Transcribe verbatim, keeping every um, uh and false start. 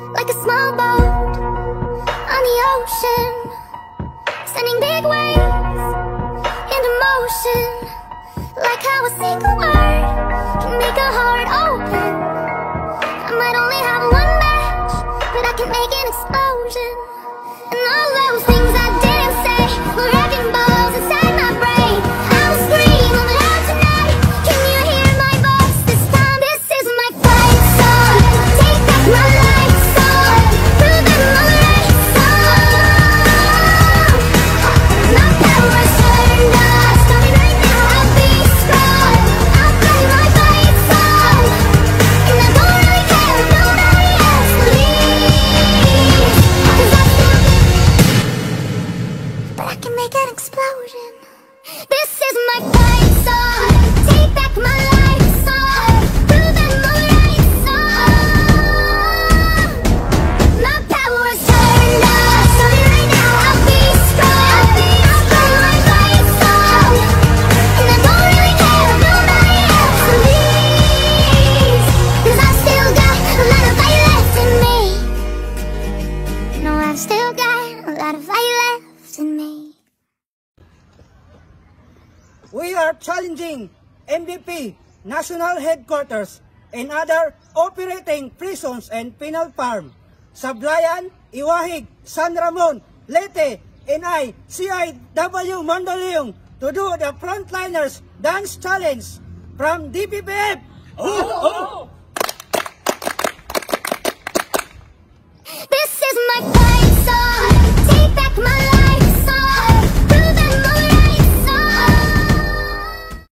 like a small boat on the ocean, sending big waves into motion, like how a single word can make a heart open. I might only have one match, but I can make an explosion. And all those things I didn't say were wrecking balls inside my brain. I will scream all loud tonight. Can you hear my voice this time? This is my fight song. Take back my life song. Prove that I'm alright song. My power's turned up. Starting right now, I'll be strong. I'll play my fight song. And I don't really care if nobody else believes. 'Cause I still, but I can make an explosion. This is my fight song. Take back my life song. Prove that I'm alright song. My power's turned up. Starting right now, I'll be strong. I'll play my fight song. And I don't really care if nobody else believes. 'Cause I've still got a lot of fight left in me. No, I've still got a lot of fight left in me. We are challenging M B P, National Headquarters, and other operating prisons and penal farm, Sablayan, Iwahig, San Ramon, Leyte, and I, C I W Mandaluyong, to do the Frontliners Dance Challenge from D P P F. Oh, oh.